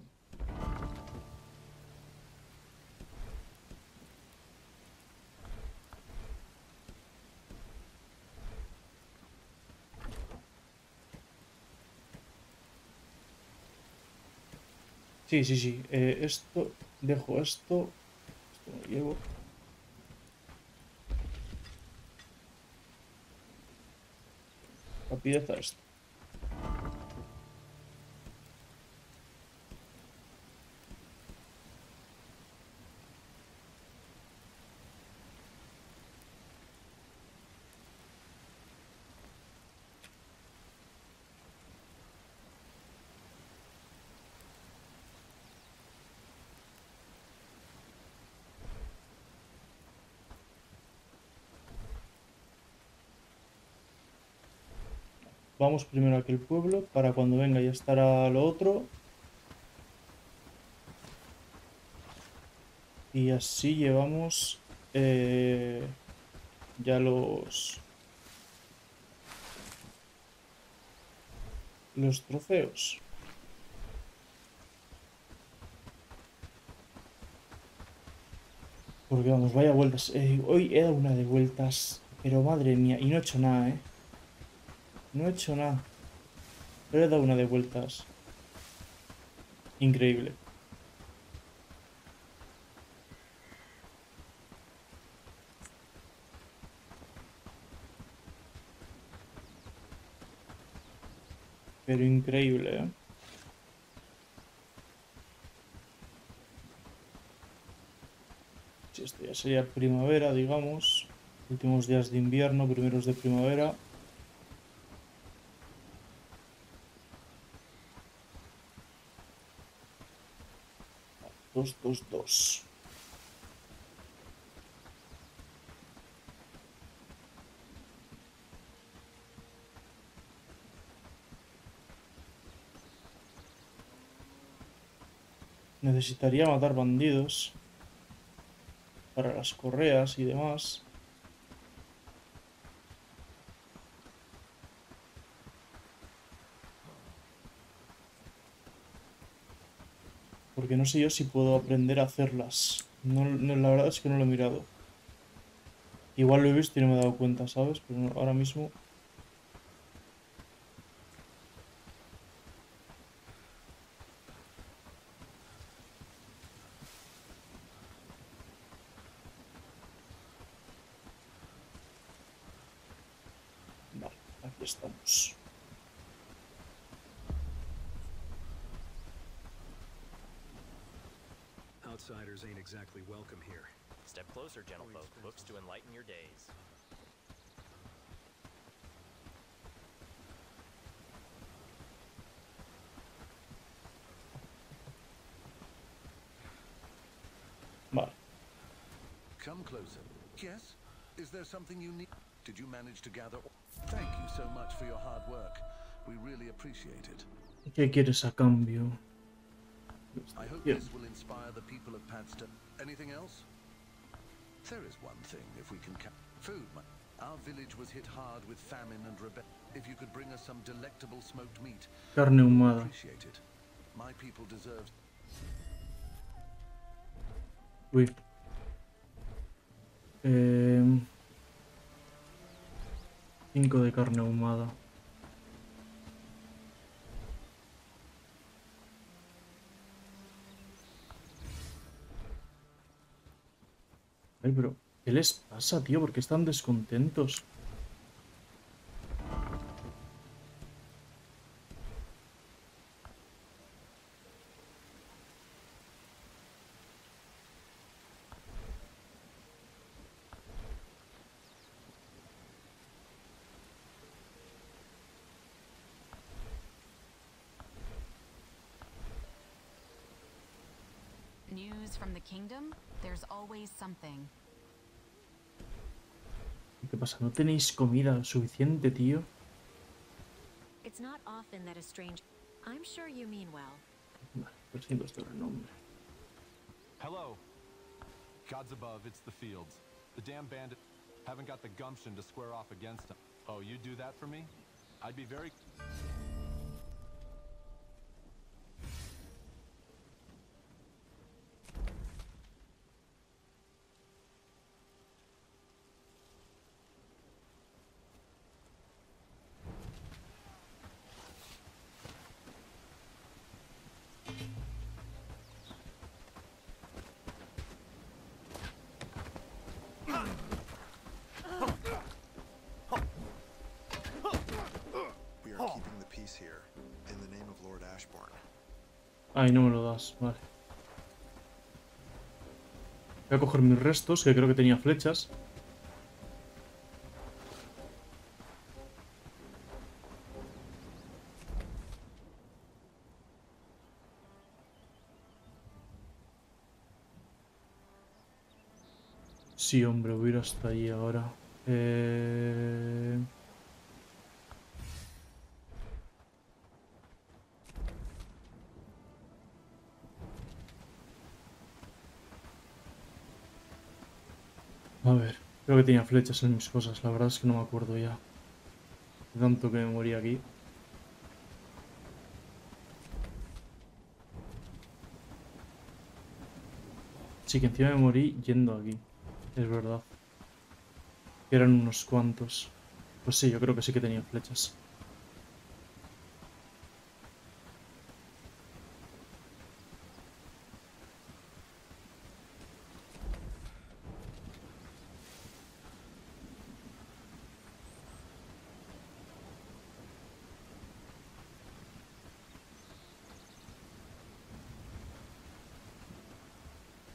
Sí, sí, sí. Eh, esto, dejo esto. Esto lo llevo. Rapidez a esto. Vamos primero a aquel pueblo para cuando venga ya estará lo otro. Y así llevamos eh, ya los los trofeos. Porque vamos, vaya vueltas. Eh, hoy he dado una de vueltas, pero madre mía, y no he hecho nada, ¿eh? No he hecho nada. Pero he dado una de vueltas. Increíble. Pero increíble, ¿eh? Si esto ya sería primavera, digamos. Últimos días de invierno, primeros de primavera. Dos, dos, dos. Necesitaría matar bandidos para las correas y demás. Porque no sé yo si puedo aprender a hacerlas. No, no, la verdad es que no lo he mirado. Igual lo he visto y no me he dado cuenta, ¿sabes? Pero no, ahora mismo... Vale, aquí estamos. Outsiders ain't exactly welcome here. Step closer, gentlefolk. Books to enlighten your days. Vale. Come closer. Yes? Is there something you need? Did you manage to gather? Thank you so much for your hard work. We really appreciate it. ¿Qué quieres a cambio? I hope Yeah. this will inspire the people of Padstow. Anything else? There is one thing, if we can ca- food. Our village was hit hard with famine and rebellion. If you could bring us some delectable smoked meat, Carne we ahumada. appreciate it. My people deserve. Uy. Eh... Cinco de carne ahumada. Ay, pero... ¿Qué les pasa, tío? ¿Por qué están descontentos? News from the kingdom? There's always something. ¿Qué pasa? ¿No tenéis comida suficiente, tío? It's not often that a strange... I'm sure you mean well. Vale, trescientos de renombre. Hello. Gods above, it's the fields. The damn bandit haven't got the gumption to square off against them. Oh, you do that for me? I'd be very... We are keeping the peace here, in the name of Lord Ashbourne. Ay, no me lo das, vale. Voy a coger mis restos, que creo que tenía flechas. Sí, hombre, voy a ir hasta allí ahora. Eh... A ver, creo que tenía flechas en mis cosas, la verdad es que no me acuerdo ya. De tanto que me morí aquí. Sí, que encima me morí yendo aquí. Es verdad. Eran unos cuantos. Pues sí, yo creo que sí que tenía flechas.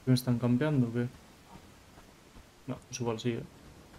¿Que me están campeando o qué? No, pues igual sí, ¿eh?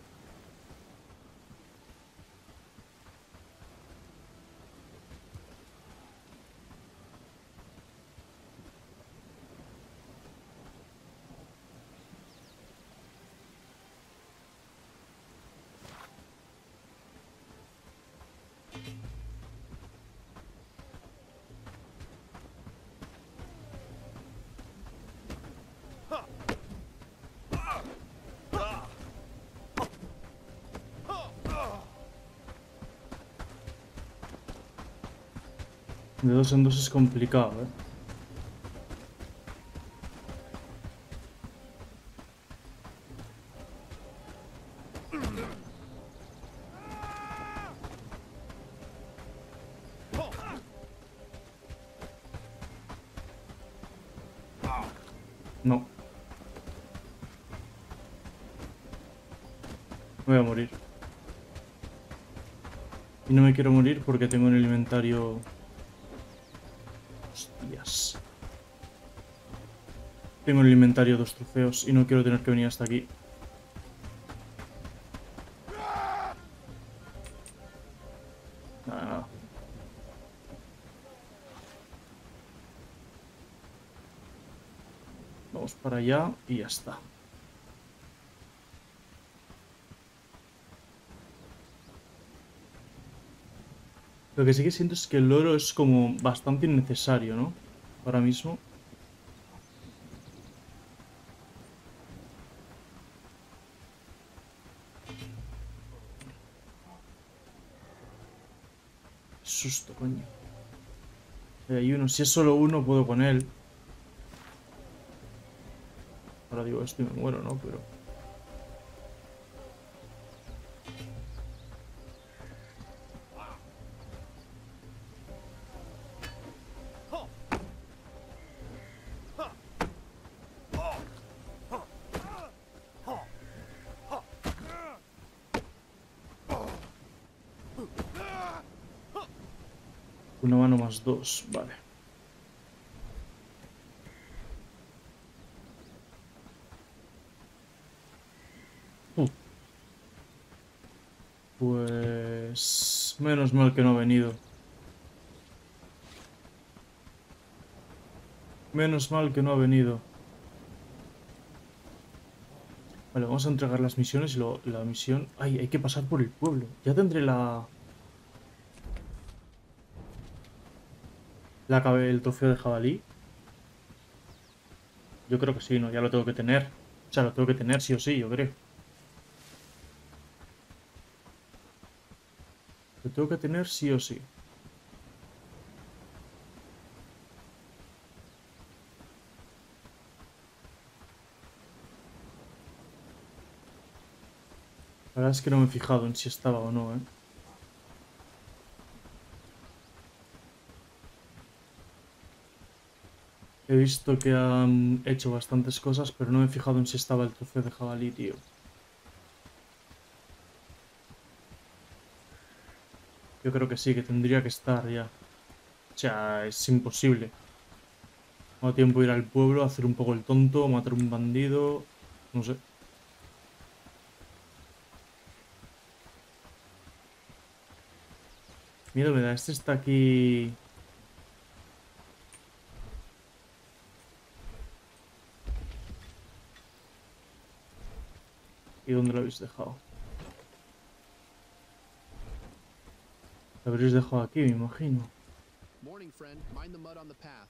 De dos en dos es complicado, ¿eh? No. Voy a morir. Y no me quiero morir porque tengo en el inventario... Hostias. Tengo en el inventario dos trofeos y no quiero tener que venir hasta aquí. Nada, nada. Vamos para allá y ya está. Lo que sí que siento es que el oro es como bastante innecesario, ¿no? Ahora mismo. Susto, coño. Hay uno. Si es solo uno, puedo con él. Ahora digo esto y me muero, ¿no? Pero... Una mano más dos, vale. Uh. Pues... menos mal que no ha venido. Menos mal que no ha venido. Vale, vamos a entregar las misiones y lo, la misión... Ay, hay que pasar por el pueblo. Ya tendré la... La cabe el trofeo de jabalí. Yo creo que sí, ¿no? Ya lo tengo que tener. O sea, lo tengo que tener sí o sí, yo creo. Lo tengo que tener sí o sí. La verdad es que no me he fijado en si estaba o no, ¿eh? He visto que han hecho bastantes cosas, pero no me he fijado en si estaba el trofeo de jabalí, tío. Yo creo que sí, que tendría que estar ya. O sea, es imposible. No da tiempo de ir al pueblo, hacer un poco el tonto, matar a un bandido... No sé. Miedo me da, este está aquí... ¿Y dónde lo habéis dejado? Lo habréis dejado aquí, me imagino. Morning, friend. Mind the mud on the path.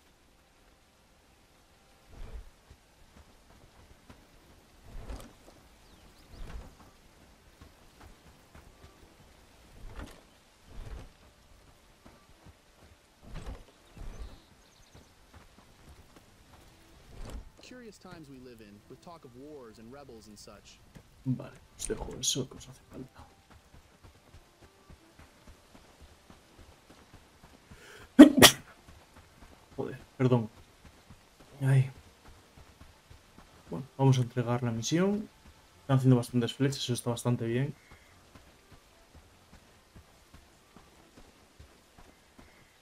Curious times we live in, with talk of wars and rebels and such. Vale, os dejo eso que os hace falta. Joder, perdón. Ahí. Bueno, vamos a entregar la misión. Están haciendo bastantes flechas, eso está bastante bien.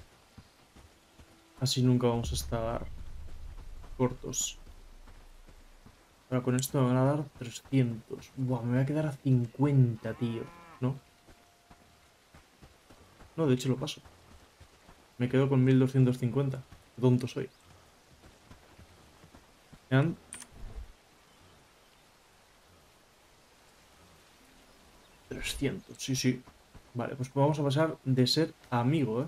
Así nunca vamos a estar cortos. Ahora con esto me van a dar trescientos. Buah, me voy a quedar a cincuenta, tío. ¿No? No, de hecho lo paso. Me quedo con mil doscientos cincuenta. Qué tonto soy. Vean. trescientos, sí, sí. Vale, pues vamos a pasar de ser amigo, ¿eh?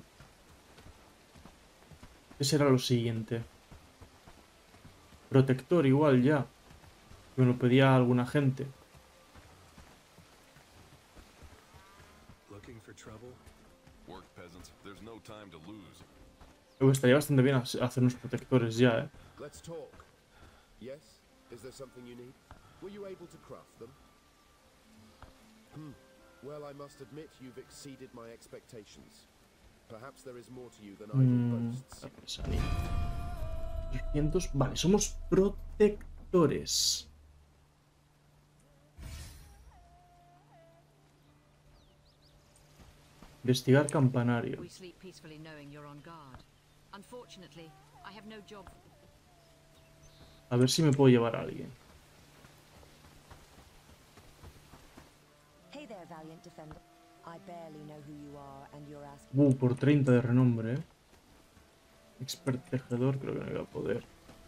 ¿Qué será lo siguiente? Protector igual ya. Me lo pedía alguna gente. Creo que estaría bastante bien hacernos protectores ya, ¿eh? Let's talk. Yes? Is there something you need? Were you able to craft them? Hmm. Well, I must admit you've exceeded my expectations. Perhaps there is more to you than idle boasts. trescientos. Vale, somos protectores. Investigar campanario. We sleep peacefully knowing you're on guard. Unfortunately, I have no job. A ver si me puedo llevar a alguien. Hey there, valiant defender. I barely know who you are and you're asking. Uh, por treinta de renombre, eh. Expert tejedor, creo que no iba a poder.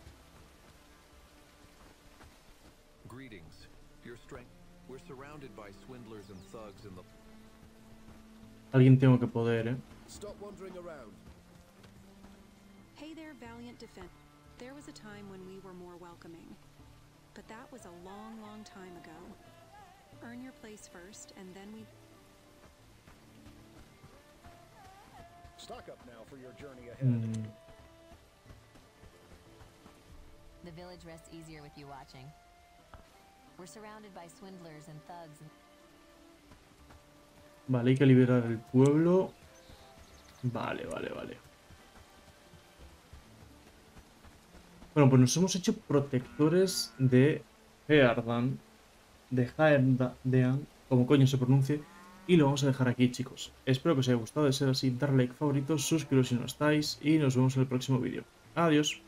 Greetings. Your strength. We're surrounded by swindlers and thugs in the. Alguien tengo que poder, eh. Stop wandering around. Hey there, valiant defender. There was a time when we were more welcoming, but that was a long, long time ago. Earn your place first, and then we. Stock up now for your journey ahead. Mm. The village rests easier with you watching. We're surrounded by swindlers and thugs. And... Vale, hay que liberar el pueblo. Vale, vale, vale. Bueno, pues nos hemos hecho protectores de Heardan, de Heardan, como coño se pronuncie, y lo vamos a dejar aquí, chicos. Espero que os haya gustado. De ser así, darle like, favoritos, suscribiros si no estáis, y nos vemos en el próximo vídeo. Adiós.